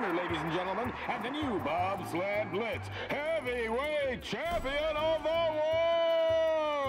winner, ladies and gentlemen, and the new Bobsled Blitz heavyweight champion of the world!